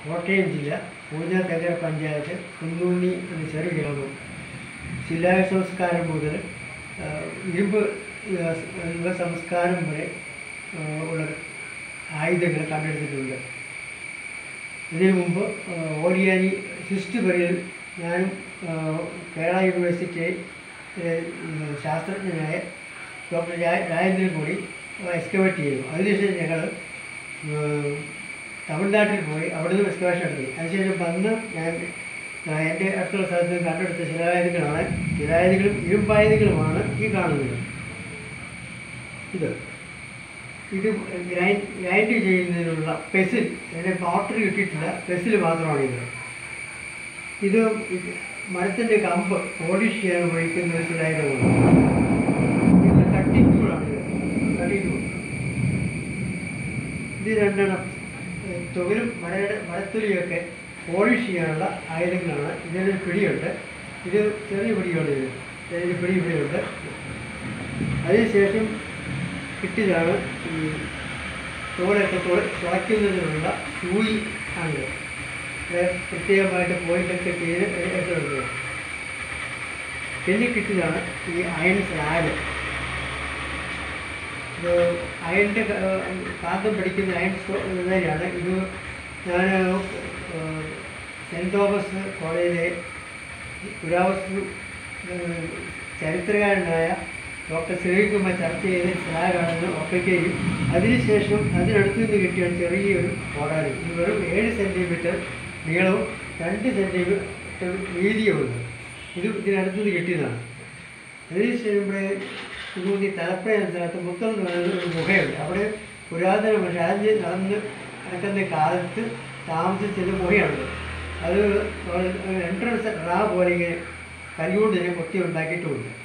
കോട്ടയം ജില്ല പൂഞ്ഞാർ പഞ്ചായത്ത് കുന്നൂന്നി എന്ന ചെറിയ ഗ്രാമം. ശിലായ സംസ്കാരം മുതൽ ഇരുമ്പ് സംസ്കാരം വരെ ഉള്ള ആയുധങ്ങൾ കണ്ടെടുത്തിട്ടുണ്ട്. ഇതിനു മുമ്പ് ഓടിയാനി ഹിസ്റ്ററിയിൽ ഞാനും കേരള യൂണിവേഴ്സിറ്റി ശാസ്ത്രജ്ഞനായ ഡോക്ടർ രാജേന്ദ്രൻ കൂടി എക്സ്കവേറ്റ് ചെയ്തു. അതിനുശേഷം ഞങ്ങൾ തമിഴ്നാട്ടിൽ പോയി അവിടെ നിന്ന് എക്സ്കവേഷൻ നടത്തി. അതിനുശേഷം വന്ന് ഞാൻ എൻ്റെ അടുത്തുള്ള സ്ഥലത്ത് കണ്ടെടുത്ത ശിലായുധങ്ങളാണ്. ശിലായുധങ്ങളും ഇരുമ്പായുധങ്ങളുമാണ് ഈ കാണുന്നത്. ഇത് ഗ്രൈൻഡ് ചെയ്യുന്നതിനുള്ള പെസിൽ, അതിൻ്റെ പൗഡർ കിട്ടിയിട്ടില്ല, പെസിൽ മാത്രമാണ് ഇത് മരത്തിൻ്റെ കമ്പ് പോളിഷ് ചെയ്യാൻ ഉപയോഗിക്കുന്ന ഒരു ശിലായുധമാണ്. ഇത് കട്ടിംഗ് ടൂളാണ്. ഇത് രണ്ടെണ്ണം തൊഴിലും മരത്തൊലിയൊക്കെ പോളിഷ് ചെയ്യാനുള്ള ആയുധങ്ങളാണ്. ഇതിനൊരു പിടിയുണ്ട്. ഇത് ചെറിയ പിടിയാണ്. ഇതിന് പിടി ഇവിടെയുണ്ട്. അതിനുശേഷം കിട്ടിയതാണ് ഈ തോലൊക്കെ തുളയ്ക്കുന്നതിനുള്ള സൂയി ആണ്. പ്രത്യേകമായിട്ട് പോയിൻ്റൊക്കെ ചെയ്ത് എടുക്കുന്നത്. പിന്നെ കിട്ടിയതാണ് ഈ അയൺ സ്ലാബ്. ഇത് അയണിൻ്റെ കാന്തം പഠിക്കുന്ന അയൺ ഇതാണ്. ഇത് ഞാൻ സെൻറ്റ് തോമസ് കോളേജിലെ പുരാവസ്തു ചരിത്രകാരനായ ഡോക്ടർ ശ്രീകുമാർ ചർച്ച ചെയ്ത് സ്ലാബാണെന്ന് ഉറപ്പിക്കുകയും അതിനുശേഷം അതിനടുത്ത് നിന്ന് കിട്ടിയ ചെറിയൊരു കോടാലി. ഇത് വെറും 7 സെൻറ്റിമീറ്റർ നീളവും 2 സെൻറ്റിമീറ്റർ വീതിയുമുണ്ട്. ഇതിനടുത്ത് നിന്ന് കിട്ടിയതാണ്. അതിനുശേഷം ഇവിടെ കുന്നൂന്നി തലപ്പുഴ എന്ന സ്ഥലത്ത് മുത്തം എന്ന് പറയുന്ന ഒരു ഗുഹയുണ്ട്. അവിടെ പുരാതന ഷാജി നടക്കുന്ന കാലത്ത് താമസിച്ചത് ഗുഹയാണ്. അത് എൻട്രൻസ് പോലെ ഇങ്ങനെ കല്ലുകൊണ്ട് തന്നെ കൊത്തി ഉണ്ടാക്കിയിട്ടുമുണ്ട്.